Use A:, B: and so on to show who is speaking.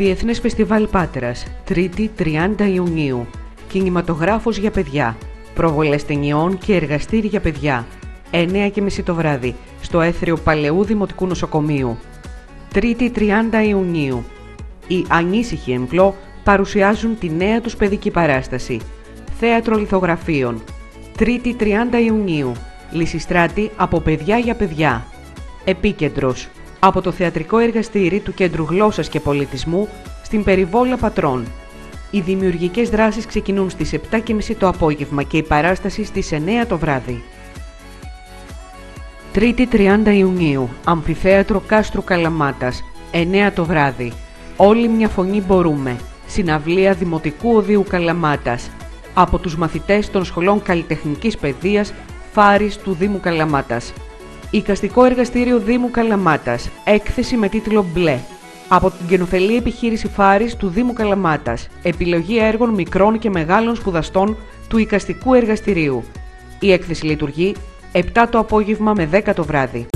A: Διεθνές Φεστιβάλ Πάτρας, 3η 30 Ιουνίου. Κινηματογράφος για παιδιά. Προβολές ταινιών και εργαστήρι για παιδιά. 9:30 το βράδυ, στο Έθριο Παλαιού Δημοτικού Νοσοκομείου. 3η 30 Ιουνίου. Οι Ανήσυχοι Εμπλό παρουσιάζουν τη νέα τους παιδική παράσταση. Θέατρο Λιθογραφείων. 3η 30 Ιουνίου. Λυσιστράτη από παιδιά για παιδιά. Επίκεντρος. Από το θεατρικό εργαστήρι του Κέντρου Γλώσσας και Πολιτισμού στην Περιβόλα Πατρών. Οι δημιουργικές δράσεις ξεκινούν στις 7:30 το απόγευμα και η παράσταση στις 9 το βράδυ. 3η 30 Ιουνίου, Αμφιθέατρο Κάστρου Καλαμάτας, 9 το βράδυ. Όλοι μια φωνή μπορούμε. Συναυλία Δημοτικού Οδείου Καλαμάτας. Από τους μαθητές των σχολών καλλιτεχνικής παιδείας Φάρης του Δήμου Καλαμάτας. Εικαστικό εργαστήριο Δήμου Καλαμάτας. Έκθεση με τίτλο Μπλε. Από την καινοφελή επιχείρηση Φάρης του Δήμου Καλαμάτας. Επιλογή έργων μικρών και μεγάλων σπουδαστών του εικαστικού εργαστηρίου. Η έκθεση λειτουργεί 7 το απόγευμα με 10 το βράδυ.